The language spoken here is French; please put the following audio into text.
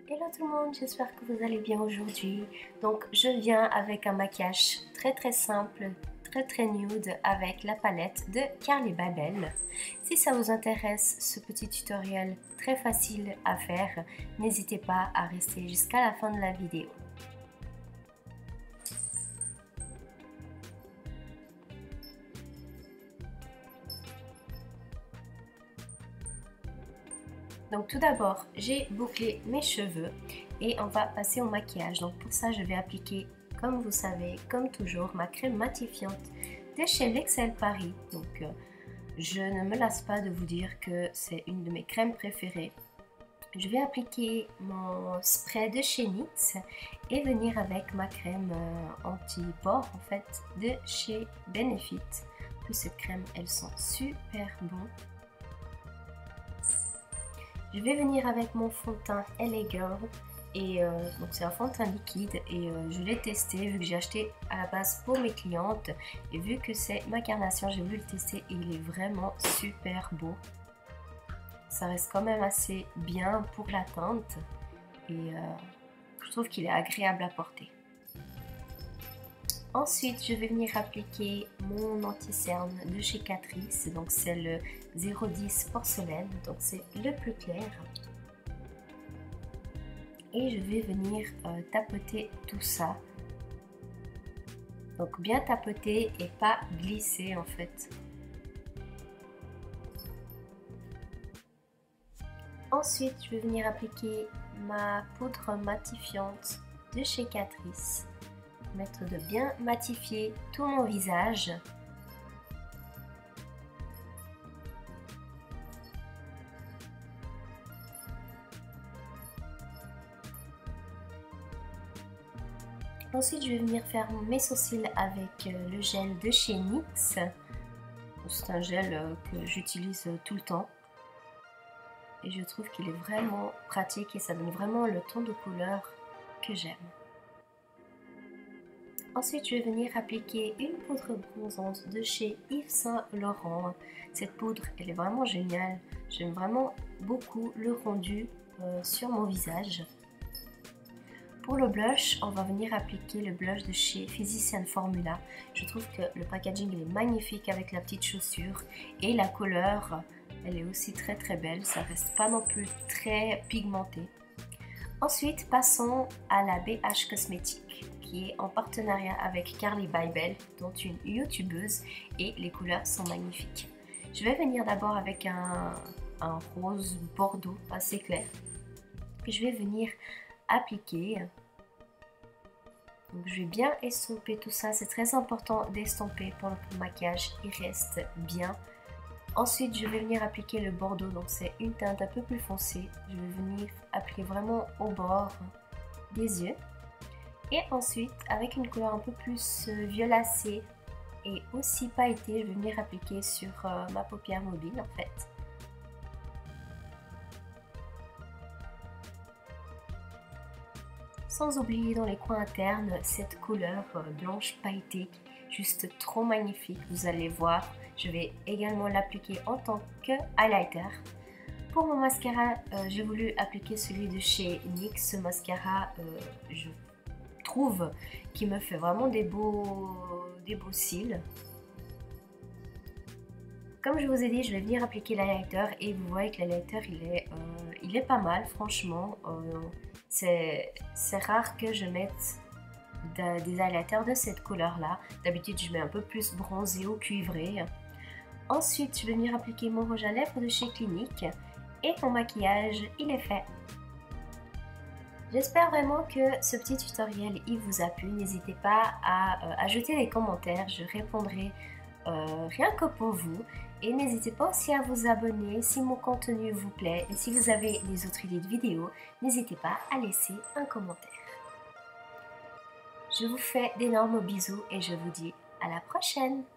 Hello tout le monde, j'espère que vous allez bien aujourd'hui. Donc je viens avec un maquillage très simple, très nude avec la palette de Carli Bybel. Si ça vous intéresse ce petit tutoriel très facile à faire, n'hésitez pas à rester jusqu'à la fin de la vidéo. Donc tout d'abord, j'ai bouclé mes cheveux et on va passer au maquillage. Donc pour ça, je vais appliquer, comme vous savez, comme toujours, ma crème matifiante de chez l'Excel Paris. Donc je ne me lasse pas de vous dire que c'est une de mes crèmes préférées. Je vais appliquer mon spray de chez NYX et venir avec ma crème anti-pores en fait de chez Benefit. En plus cette crème, elles sont super bonnes. Je vais venir avec mon fond de teint LA Girl et donc c'est un fond de teint liquide et je l'ai testé vu que j'ai acheté à la base pour mes clientes et vu que c'est ma carnation, j'ai voulu le tester et il est vraiment super beau. Ça reste quand même assez bien pour la teinte et je trouve qu'il est agréable à porter. Ensuite, je vais venir appliquer mon anti-cerne de chez Catrice, donc c'est le 010 porcelaine, donc c'est le plus clair. Et je vais venir tapoter tout ça. Donc bien tapoter et pas glisser en fait. Ensuite, je vais venir appliquer ma poudre matifiante de chez Catrice. Mettre de bien matifier tout mon visage. Ensuite, je vais venir faire mes sourcils avec le gel de chez NYX. C'est un gel que j'utilise tout le temps. Et je trouve qu'il est vraiment pratique et ça donne vraiment le ton de couleur que j'aime. Ensuite, je vais venir appliquer une poudre bronzante de chez Yves Saint Laurent. Cette poudre, elle est vraiment géniale. J'aime vraiment beaucoup le rendu sur mon visage. Pour le blush, on va venir appliquer le blush de chez Physician Formula. Je trouve que le packaging il est magnifique avec la petite chaussure et la couleur, elle est aussi très belle. Ça reste pas non plus très pigmenté. Ensuite, passons à la BH Cosmétique qui est en partenariat avec Carli Bybel, dont une youtubeuse, et les couleurs sont magnifiques. Je vais venir d'abord avec un rose bordeaux assez clair. Et je vais venir appliquer. Donc je vais bien estomper tout ça, c'est très important d'estomper pour le maquillage, il reste bien. Ensuite, je vais venir appliquer le bordeaux, donc c'est une teinte un peu plus foncée. Je vais venir appliquer vraiment au bord des yeux. Et ensuite, avec une couleur un peu plus violacée et aussi pailletée, je vais venir appliquer sur ma paupière mobile en fait. Sans oublier dans les coins internes cette couleur blanche pailletée, juste trop magnifique, vous allez voir. Je vais également l'appliquer en tant que highlighter. Pour mon mascara, j'ai voulu appliquer celui de chez NYX. Ce mascara, je trouve qu'il me fait vraiment des beaux cils. Comme je vous ai dit, je vais venir appliquer l'highlighter et vous voyez que l'highlighter il est pas mal franchement. C'est rare que je mette des highlighters de cette couleur là. D'habitude je mets un peu plus bronzé ou cuivré. Ensuite je vais venir appliquer mon rouge à lèvres de chez Clinique et mon maquillage il est fait. J'espère vraiment que ce petit tutoriel il vous a plu. N'hésitez pas à ajouter des commentaires, je répondrai rien que pour vous. Et n'hésitez pas aussi à vous abonner si mon contenu vous plaît. Et si vous avez des autres idées de vidéos, n'hésitez pas à laisser un commentaire. Je vous fais d'énormes bisous et je vous dis à la prochaine!